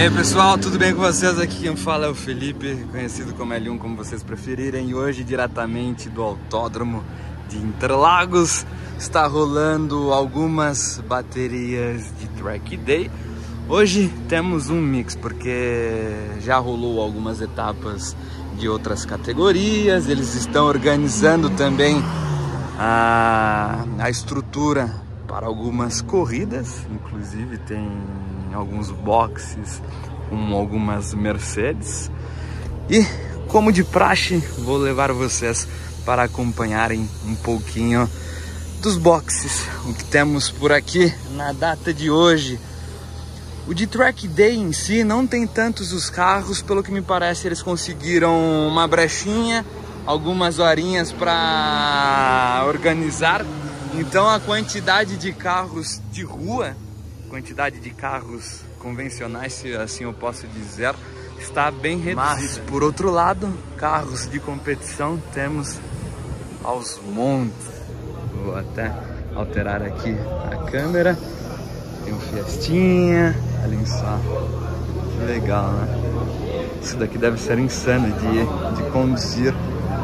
aí pessoal, tudo bem com vocês? Aqui quem fala é o Felipe, conhecido como L1, como vocês preferirem. E hoje, diretamente do Autódromo de Interlagos, está rolando algumas baterias de Track Day. Hoje temos um mix, porque já rolou algumas etapas de outras categorias. Eles estão organizando também a estrutura para algumas corridas, inclusive tem alguns boxes com algumas Mercedes. E como de praxe, vou levar vocês para acompanharem um pouquinho dos boxes, o que temos por aqui na data de hoje. O de Track Day em si não tem tantos os carros, pelo que me parece eles conseguiram uma brechinha, algumas horinhas para organizar. Então a quantidade de carros de rua, quantidade de carros convencionais, se assim eu posso dizer, está bem reduzida. Mas, por outro lado, carros de competição temos aos montes. Vou até alterar aqui a câmera. Tem um Fiestinha, olhem só, que legal, né? Isso daqui deve ser insano de conduzir,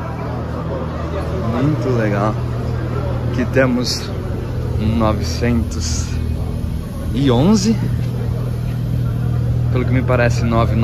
muito legal. Aqui temos um 911, pelo que me parece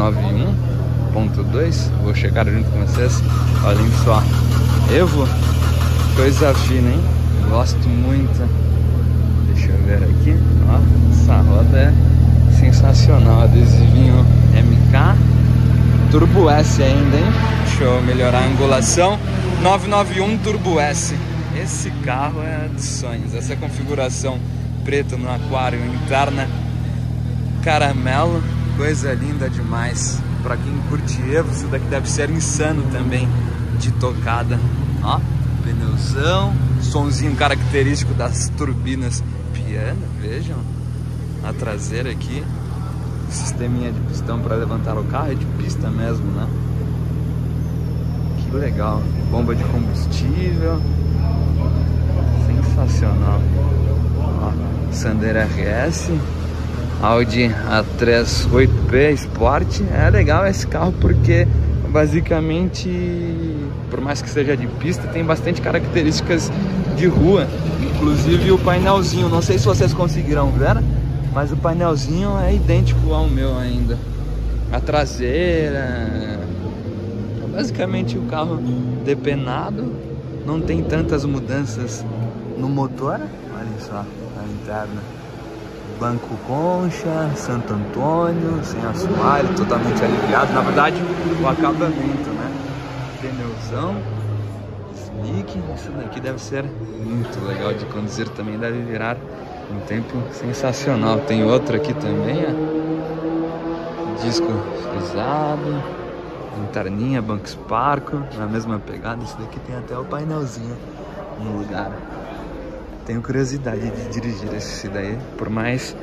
991.2, vou checar junto com vocês. Olhem só, Evo, coisa fina, hein? Gosto muito. Deixa eu ver aqui, ó, essa roda é sensacional, adesivinho MK, Turbo S ainda, hein? Deixa eu melhorar a angulação. 991 Turbo S. Esse carro é dos sonhos. Essa configuração preta no aquário interna, caramelo, coisa linda demais. Pra quem curte Evo, isso daqui deve ser insano também de tocada. Ó, pneuzão, sonzinho característico das turbinas piano, vejam. A traseira aqui, sisteminha de pistão para levantar o carro, é de pista mesmo, né? Que legal. Bomba de combustível. Sensacional. Ó, Sandero RS, Audi A3 8P Sport. É legal esse carro porque basicamente, por mais que seja de pista, tem bastante características de rua. Inclusive o painelzinho, não sei se vocês conseguiram ver, mas o painelzinho é idêntico ao meu ainda. A traseira, basicamente o carro depenado, não tem tantas mudanças no motor. Olha só, a interna, banco concha, Santo Antônio, sem assoalho, totalmente aliviado. Na verdade, o acabamento, né? Pneuzão, slick. Isso daqui deve ser muito legal de conduzir também, deve virar um tempo sensacional. Tem outro aqui também, ó, disco frisado, lanterninha, banco Sparco, na mesma pegada. Esse daqui tem até o painelzinho no lugar. Tenho curiosidade de dirigir esse daí, por mais...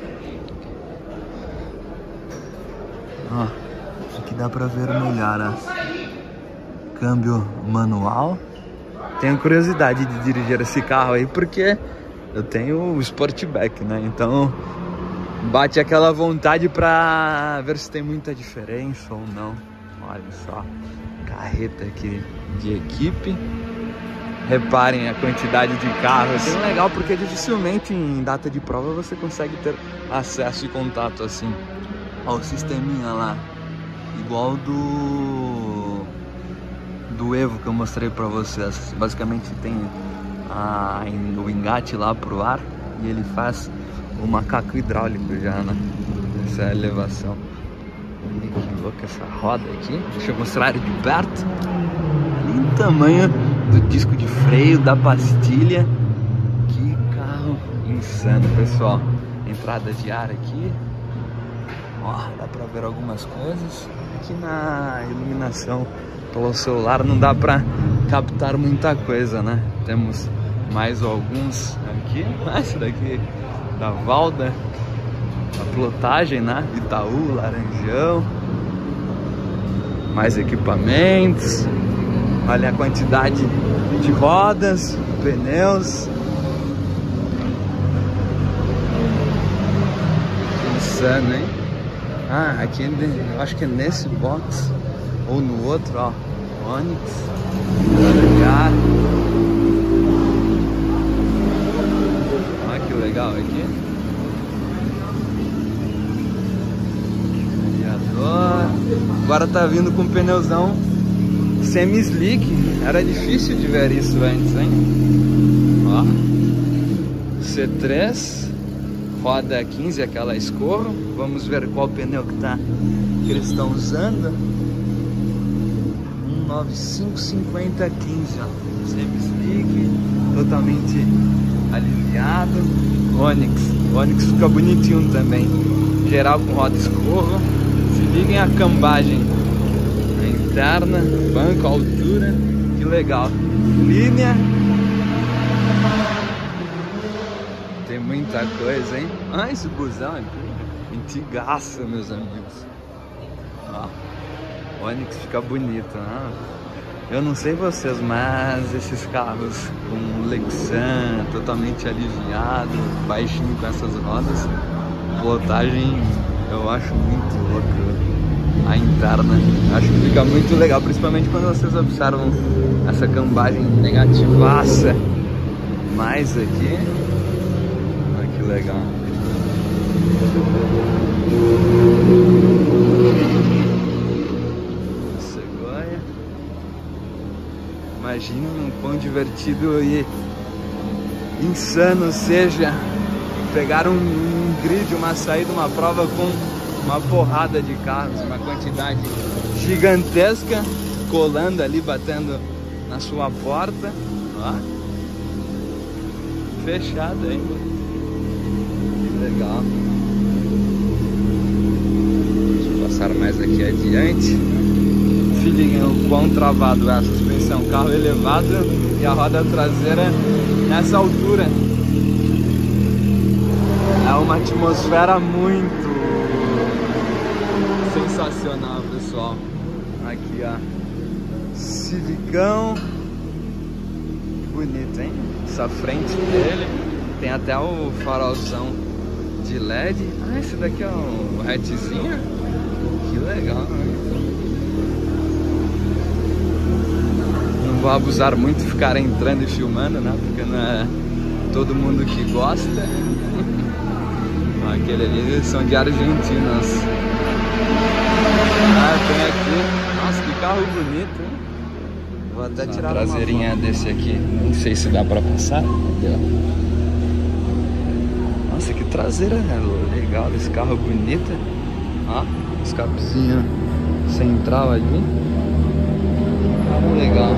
Ó, aqui dá pra ver melhor, ó. Câmbio manual. Tenho curiosidade de dirigir esse carro aí, porque eu tenho o Sportback, né? Então bate aquela vontade pra ver se tem muita diferença ou não. Olha só, carreta aqui de equipe. Reparem a quantidade de carros. É legal porque dificilmente em data de prova você consegue ter acesso e contato assim. Ó, o sisteminha lá, igual do Evo que eu mostrei pra vocês. Basicamente tem o engate lá pro ar e ele faz o macaco hidráulico já, né? Essa é a elevação. Olha que louca essa roda aqui. Deixa eu mostrar de perto. Olha o tamanho do disco de freio, da pastilha. Que carro insano, pessoal. Entrada de ar aqui. Ó, dá pra ver algumas coisas. Aqui na iluminação pelo celular não dá pra captar muita coisa, né? Temos mais alguns aqui. Esse daqui da Valda, a plotagem, né? Itaú, Laranjão. Mais equipamentos. Olha a quantidade de rodas, pneus. Insano, hein? Ah, aqui eu acho que é nesse box ou no outro, ó. Onix. Olha que legal aqui. Radiador. Agora tá vindo com pneuzão semi-slick. Era difícil de ver isso antes, hein? Ó. C3. Roda 15, aquela escorro. Vamos ver qual pneu que eles estão usando. 195/50/15, ó. Semi-slick, totalmente aliviado. Onix. O Onix fica bonitinho também. Geral com roda escorro. Se liguem a cambagem. A interna, banco, altura. Que legal. Linha. Tem muita coisa, hein? Ah, esse busão aqui, antigaço, meus amigos. Ó, o Onix fica bonito, né? Eu não sei vocês, mas esses carros com Lexan, totalmente aliviado, baixinho com essas rodas, plotagem eu acho muito louco. A interna, acho que fica muito legal, principalmente quando vocês observam essa cambagem negativaça. Mais aqui. Legal. Cegonha. Imagina um quão divertido e insano seja pegar um grid, uma saída, uma prova com uma porrada de carros, uma quantidade gigantesca colando ali, batendo na sua porta. Ó. Fechado ainda. Legal. Deixa eu passar mais aqui adiante. Se liguem o quão travado é a suspensão. Carro elevado e a roda traseira nessa altura. É uma atmosfera muito sensacional, pessoal. Aqui, ó. Civicão. Bonito, hein? Essa frente dele. Tem até o farolzão de LED. Ah, esse daqui é um hatchzinho. Que legal, né? Não vou abusar muito de ficar entrando e filmando, né? Porque não é todo mundo que gosta. Aquele ali são de Argentinas. Ah, tem aqui. Nossa, que carro bonito, hein? Vou até tirar a traseirinha desse aqui. Não sei se dá pra passar. Nossa, que traseira legal desse carro, bonita. Ó, escapezinho central ali. Carro legal.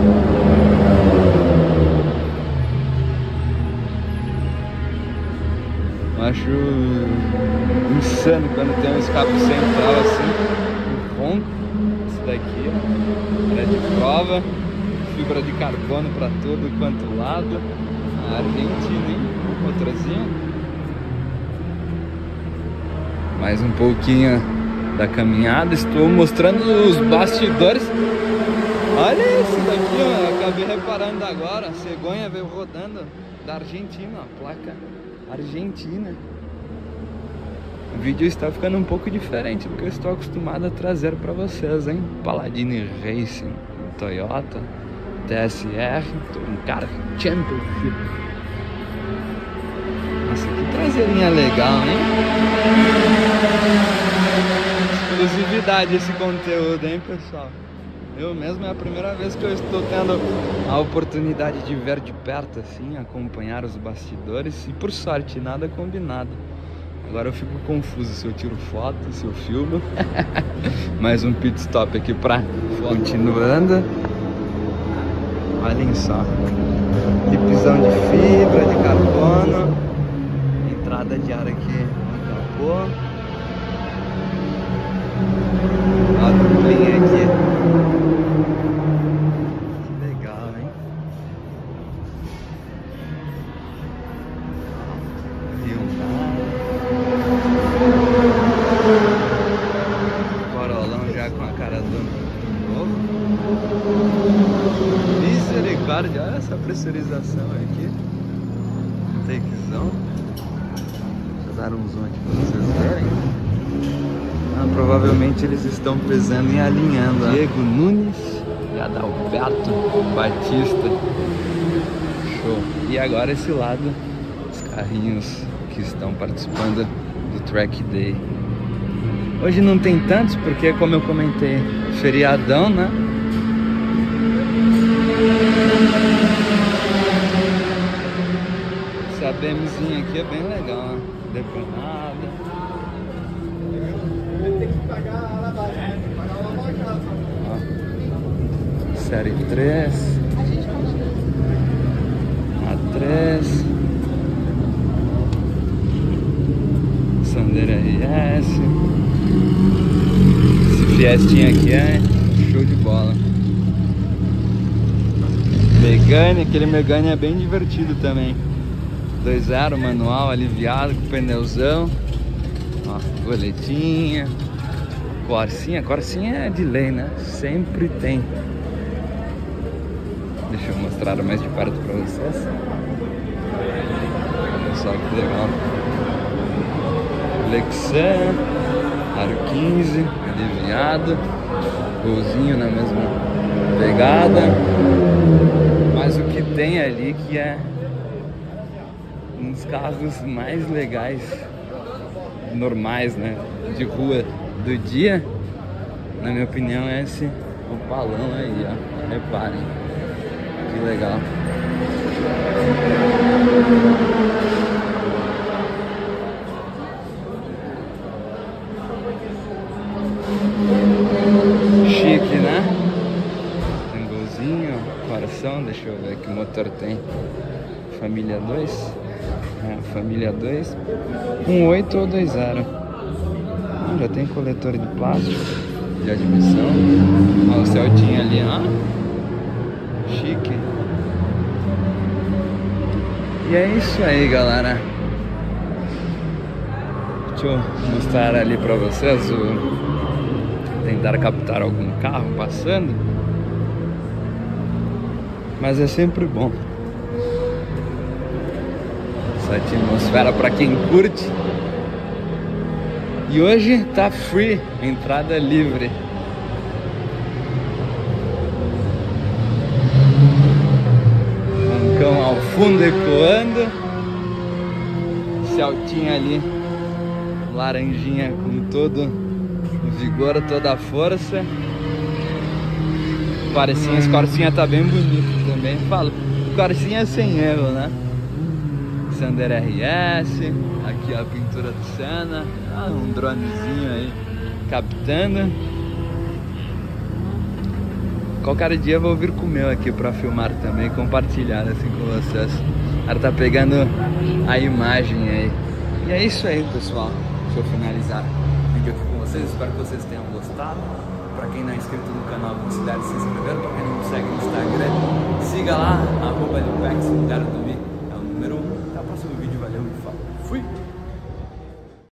Eu acho insano quando tem um escape central assim. Um ronco. Esse daqui, ó. É de prova. Fibra de carbono para todo quanto lado. A Argentina, hein? Outrazinha. Mais um pouquinho da caminhada. Estou mostrando os bastidores. Olha esse daqui, ó. Acabei reparando agora. A cegonha veio rodando da Argentina, a placa Argentina. O vídeo está ficando um pouco diferente do que eu estou acostumado a trazer para vocês, hein? Paladini Racing, Toyota, TSR, um cara Championship. Nossa, que traseirinha legal, hein? Exclusividade esse conteúdo, hein, pessoal? Eu mesmo é a primeira vez que eu estou tendo a oportunidade de ver de perto, assim, acompanhar os bastidores. E por sorte, nada combinado. Agora eu fico confuso se eu tiro foto, se eu filmo. Mais um pit stop aqui pra continuando. Olhem só. Lipzão de fibra, de carbono. Entrada de ar aqui no capô. A duplinha aqui. Que legal, hein? Corolão já com a cara do novo. Misericórdia, olha essa pressurização aqui. Takezão. Deixa eu dar um zoom aqui pra vocês verem. Provavelmente eles estão pesando e alinhando. Diego Nunes e Adalberto Batista. Show. E agora esse lado, os carrinhos que estão participando do Track Day. Hoje não tem tantos porque, como eu comentei, feriadão, né? Essa BMzinha aqui é bem legal, né? Depenada. Tem que pagar a lavagem. Série 3. A3. Sandero RS. Esse Fiestinha aqui é show de bola. Megane, aquele Megane é bem divertido também. 2.0 manual aliviado com pneuzão. Ó, boletinha. Corsinha é de lei, né? Sempre tem. Deixa eu mostrar mais de perto pra vocês. Olha só que legal. Lexan, aro 15, aliviado. Golzinho na mesma pegada. Mas o que tem ali que é um dos carros mais legais, normais, né? De rua do dia, na minha opinião, é esse Opalão aí, ó. Reparem. Que legal. Chique, né? Tem golzinho, coração, deixa eu ver que motor tem. Família 2. É, família 2. 1.8 ou 2.0. Já tem coletor de plástico, de admissão. Olha o Celtinha ali, ó. Chique. E é isso aí, galera. Deixa eu mostrar ali pra vocês tentar captar algum carro passando. Mas é sempre bom essa atmosfera pra quem curte. E hoje tá free, entrada livre. Bancão ao fundo ecoando. Celtinha ali, laranjinha com todo o vigor, toda a força. Esse Corsinha tá bem bonito também. Falo, Corsinha é sem erro, né? Sandero RS, aqui a pintura do Senna, um dronezinho aí captando. Qualquer dia eu vou vir com o meu aqui pra filmar também, compartilhar assim com vocês. O cara tá pegando a imagem aí. E é isso aí, pessoal. Deixa eu finalizar o vídeo aqui com vocês, espero que vocês tenham gostado. Pra quem não é inscrito no canal, considere se inscrever. Pra quem não me segue no Instagram, siga lá, @Lipex, lugar do